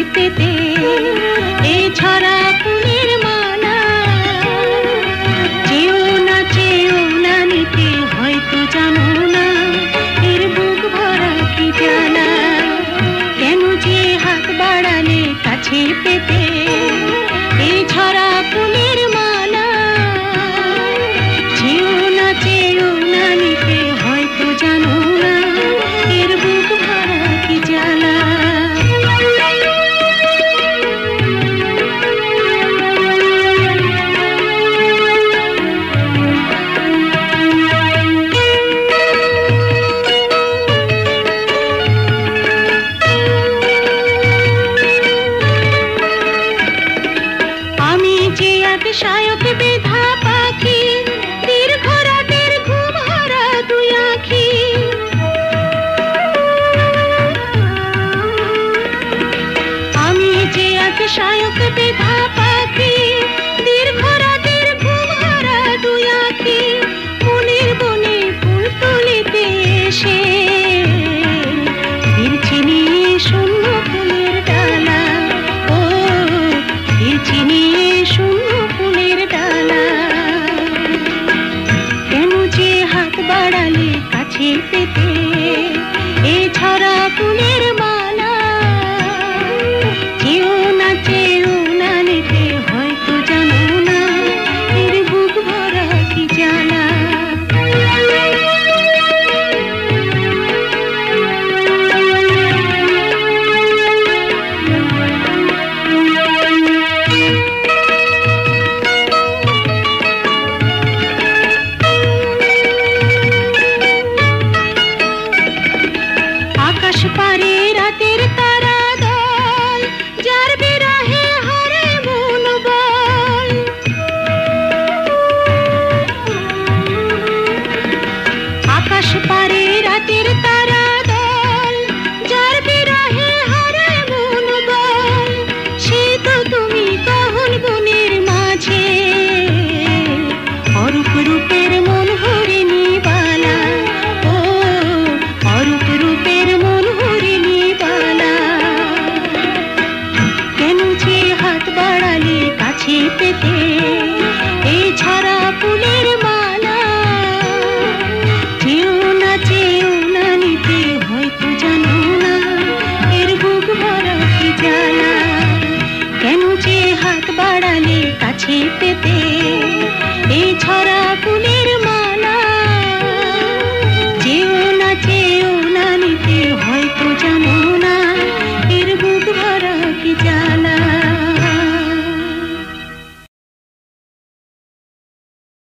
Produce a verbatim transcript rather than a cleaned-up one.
পেতে এ ছড়া ফুলের মালা চেও না চেও না নিতে হয়তো জানো না এর বুক ভরা কি জ্বালা কেন যে হাত বাড়ালে কাছে পেতে এ ছড়া ফুলের মালা চেও না চেও না নিতে হয়তো জানো না এর বুক ভরা কি জ্বালা শায়ক বেধা পাখি দীর্ঘ রাতের ঘুম হারা দুই আঁখি আমি যে এক শায়ক বেধা পাখি দীর্ঘ রাতের ঘুম হারা দুই আঁখি মনের বনে ফুল তুলিতে এসে ফিরছি নিয়ে শূন্য ফুলের ডালা ও ফিরছি নিয়ে শূন্য বাড়ালে কাছে পেতে এ ছড়া ফুলের মালা চেও না চেও না নিতে হয়তো জানো না এর বুক ভরা কি জ্বালা আকাশ পারে রাতের তারা দল যার বিরহে হারে মন বল আকাশ পারে রাতের তারা দল যার বিরহে হারে মন বল সে তো তুমি কহন বনের মাঝে অরূপ রূপের মন হরিণী বালা ও অরূপ রূপের মন হরিণী বালা কেন যে হাত বাড়ালে কাছে পেতে এই ছড়া ফুলের মালা চেও না চেও না নিতে হয়তো জানো না এর বুক ভরা কি জ্বালা কেন যে হাত বাড়ালে কাছে পেতে এই ছড়া ফুলের